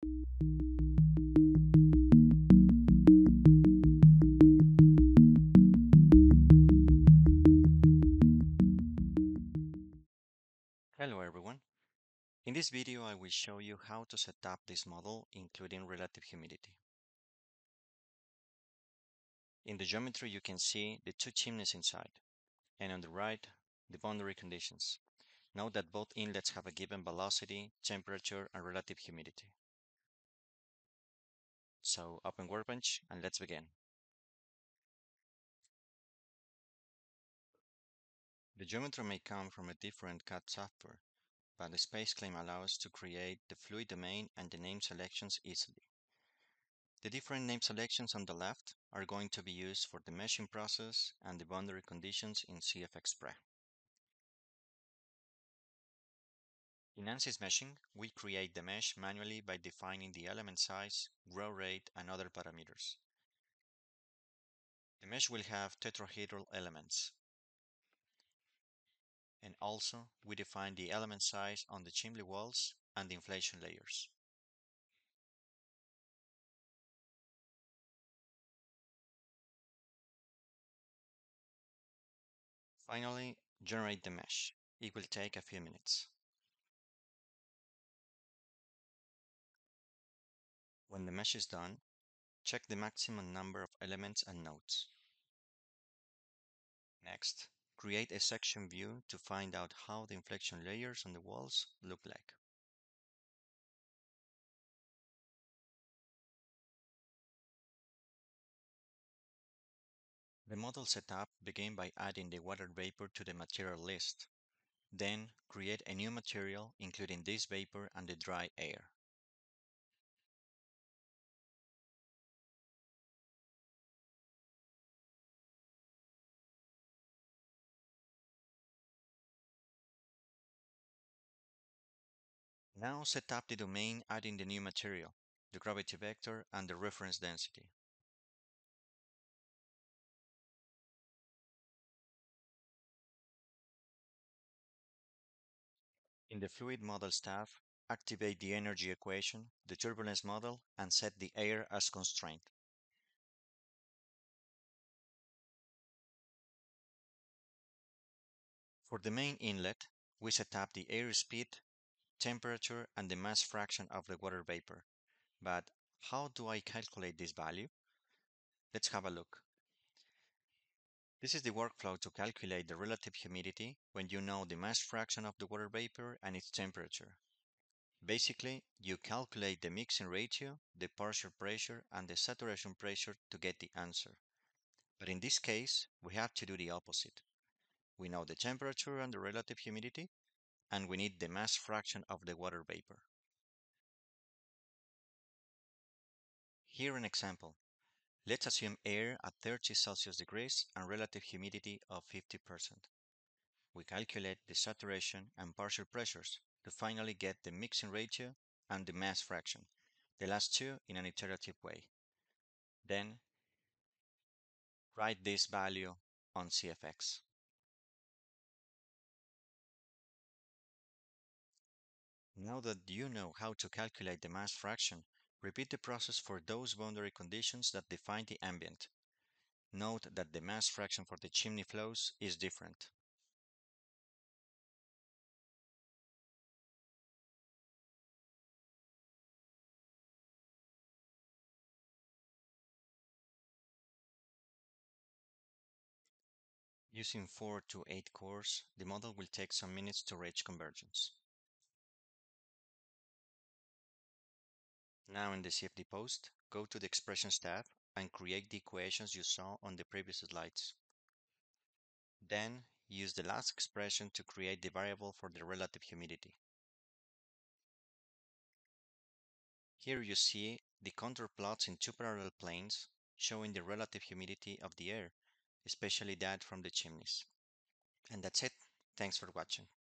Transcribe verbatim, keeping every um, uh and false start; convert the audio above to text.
Hello everyone. In this video I will show you how to set up this model including relative humidity. In the geometry you can see the two chimneys inside, and on the right the boundary conditions. Note that both inlets have a given velocity, temperature and relative humidity. So open Workbench and let's begin. The geometry may come from a different C A D software, but the space claim allows to create the fluid domain and the name selections easily. The different name selections on the left are going to be used for the meshing process and the boundary conditions in C F X Pre. In Ansys meshing, we create the mesh manually by defining the element size, grow rate, and other parameters. The mesh will have tetrahedral elements. And also, we define the element size on the chimney walls and the inflation layers. Finally, generate the mesh. It will take a few minutes. When the mesh is done, check the maximum number of elements and nodes. Next, create a section view to find out how the inflection layers on the walls look like. The model setup begins by adding the water vapor to the material list. Then, create a new material including this vapor and the dry air. Now set up the domain adding the new material, the gravity vector and the reference density. In the Fluid Models tab, activate the energy equation, the turbulence model, and set the air as constraint. For the main inlet, we set up the air speed, temperature, and the mass fraction of the water vapor. But how do I calculate this value? Let's have a look. This is the workflow to calculate the relative humidity when you know the mass fraction of the water vapor and its temperature. Basically, you calculate the mixing ratio, the partial pressure, and the saturation pressure to get the answer. But in this case, we have to do the opposite. We know the temperature and the relative humidity, and we need the mass fraction of the water vapor. Here an example. Let's assume air at thirty Celsius degrees and relative humidity of fifty percent. We calculate the saturation and partial pressures to finally get the mixing ratio and the mass fraction, the last two in an iterative way. Then write this value on C F X. Now that you know how to calculate the mass fraction, repeat the process for those boundary conditions that define the ambient. Note that the mass fraction for the chimney flows is different. Using four to eight cores, the model will take some minutes to reach convergence. Now in the C F D-Post, go to the Expressions tab and create the equations you saw on the previous slides. Then, use the last expression to create the variable for the relative humidity. Here you see the contour plots in two parallel planes showing the relative humidity of the air, especially that from the chimneys. And that's it. Thanks for watching.